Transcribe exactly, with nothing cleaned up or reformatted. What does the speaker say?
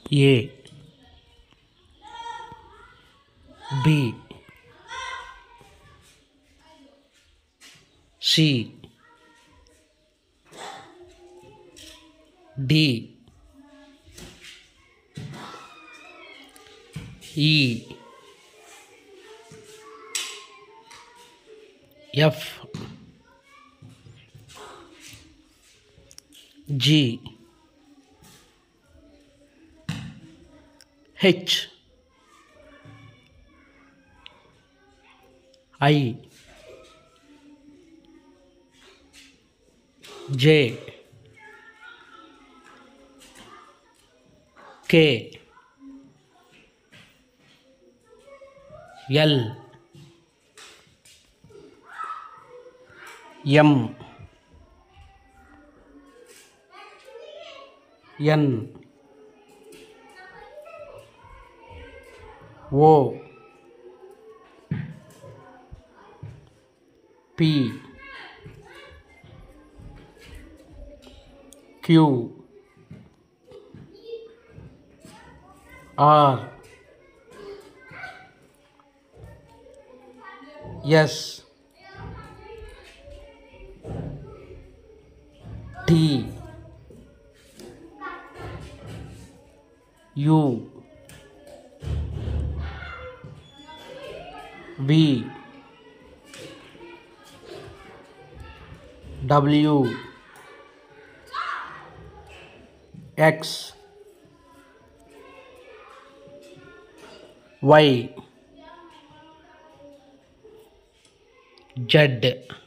A B C D E F G H I J K L M N O P Q R S T U V W X Y Z.